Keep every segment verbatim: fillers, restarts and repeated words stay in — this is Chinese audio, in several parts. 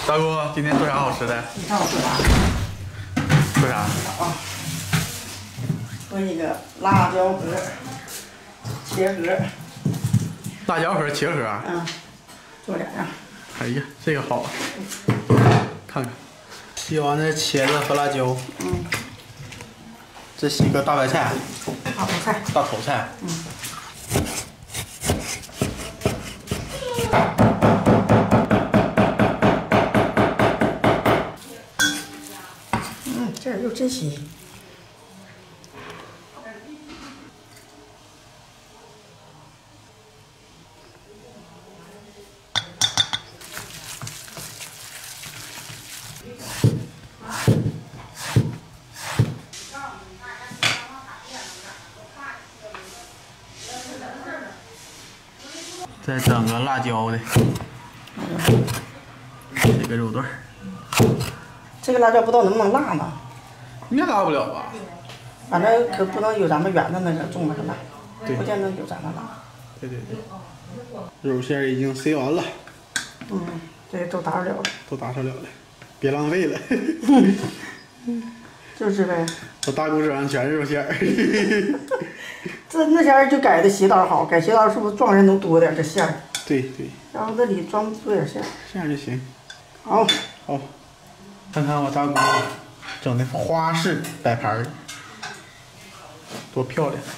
大姑，今天做啥好吃的？ 你看我做啥？ 做啥？ 啊，做一个辣椒盒，茄盒。 辣椒盒、茄盒。 嗯，做两样。 哎呀，这个好，看看。洗完的茄子和辣椒。 嗯。 这是一个大白菜。 大头菜。 大头菜。 嗯。嗯，这肉真新鲜。再整个辣椒的，这个肉段儿。 这个辣椒不知道能不能辣呢？ 应该辣不了吧？ 反正可不能有咱们圆的那个种那个辣， 对， 不见得有咱们辣。 对对对。肉馅已经塞完了。 嗯，这都打上了了。 都打上了了，别浪费了。 就是呗。 我大姑手上全是肉馅儿。 这那前儿就改的斜刀好，改斜刀是不是撞人能多点这馅儿？ 对对。 然后这里装多点馅儿。 这样就行。 好。 好。看看我大姑整的花式摆盘儿，多漂亮！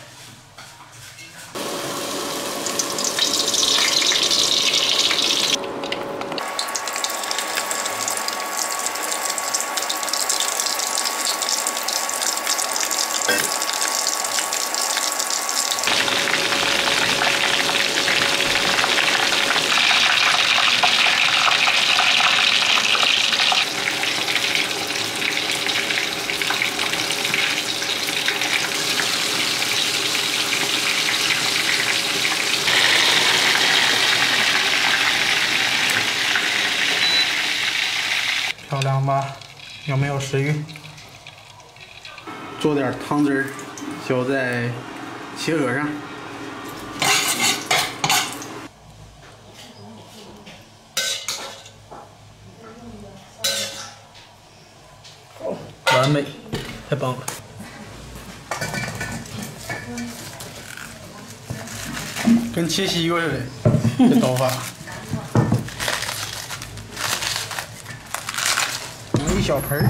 漂亮吧？有没有食欲？做点汤汁儿，浇在茄盒上。完美，太棒了！跟切西瓜似的，这刀法。一小盆儿，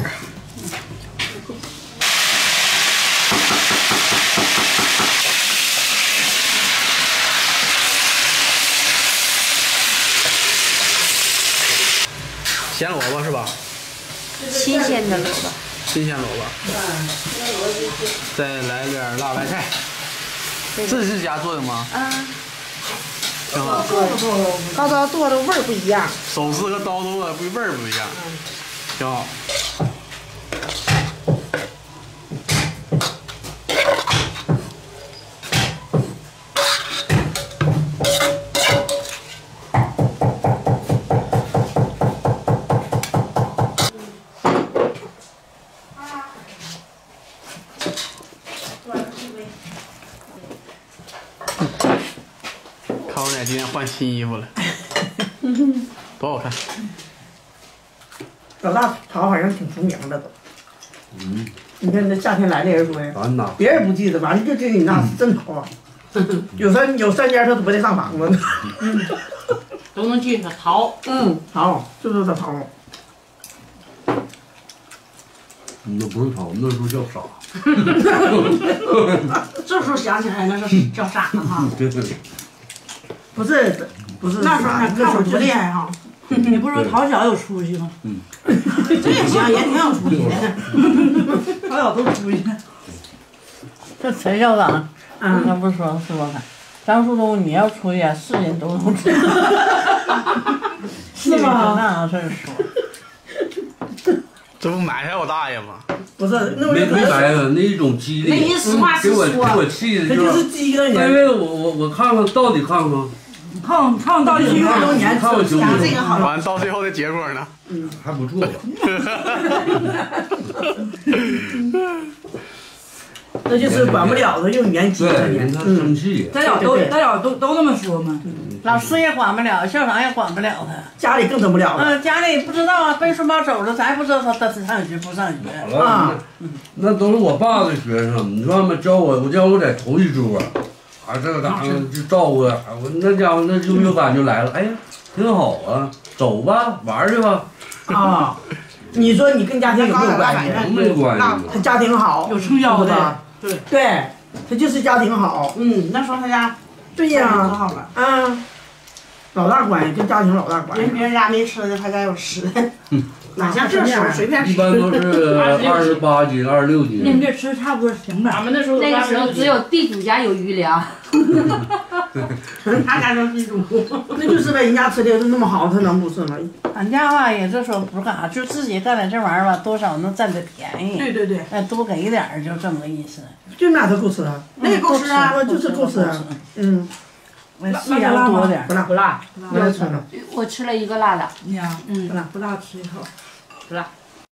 咸萝卜是吧？ 新鲜的萝卜。 新鲜萝卜。再来点辣白菜。这是自家做的吗？ 嗯。 挺好。 高刀剁的味儿不一样。 手撕和刀剁的不味儿不一样。挺好。康奶今天换新衣服了，多好看！ 老大炒好像挺出名的都。嗯。你看这夏天来的人说呀，别人不记得，完了就记得你那真炒啊。有三有三家他都不得上房子呢。 嗯。都能记着淘。 嗯，淘就是他淘。 你那不是淘，那时候叫傻。 这时候想起来那是叫傻呢哈。 对对。 不是不是， 那时候那看我多厉害哈！你不是说淘小有出息吗？嗯，这也行，也挺有出息的。淘小都出息。 这陈校长，嗯，他不是说说他，张树东你要出息，是人都能出。 是吗？ 那样事儿说。 这不埋汰我大爷吗？ 不是，那没没埋汰，那一种激励。 那一实话实说。 给我给我气的， 他就是激了你。 因为我我我看看到底看看。 看看到底有多少年？ 看看行不行？ 这个好。 完到最后的结果呢？ 嗯，还不错吧。 那就是管不了，他用年纪。 对，人他生气。 咱俩都咱俩都都那么说嘛。 老师也管不了，校长也管不了他。 家里更整不了了。 嗯，家里不知道啊，背书包走了，咱也不知道他他上学不上学。 啊，那都是我爸的学生，你知道吗？教我，我教我在头一桌，啊，这个嘎就照顾，我那家伙那优越感就来了。哎呀，挺好啊，走吧，玩去吧。 啊，你说你跟家庭有没有关系？ 没关系。 他家庭好， 有成交的。 对对，他就是家庭好。 嗯，那说他家。 对呀， 可好了啊，老大关系跟家庭老大关系。 人别人家没吃的，他家有吃的，哪像这时候随便吃。 一般都是二十八斤、二十六斤。 那这吃差不多行了。 咱们那时候那个时候只有地主家有余粮。 他家就是地主， 那就是呗，人家吃的那么好，他能不吃吗？ 俺家吧也是说不干啥，就自己干点这玩意儿吧，多少能占点便宜。 对对对， 哎，多给点儿就这么个意思。 就那他够吃啊， 那也够吃啊， 就是够吃啊。嗯， 细粮多点， 不辣不辣，不辣吃了。 我吃了一个辣的。 你呀， 嗯， 不辣不辣吃一口， 不辣。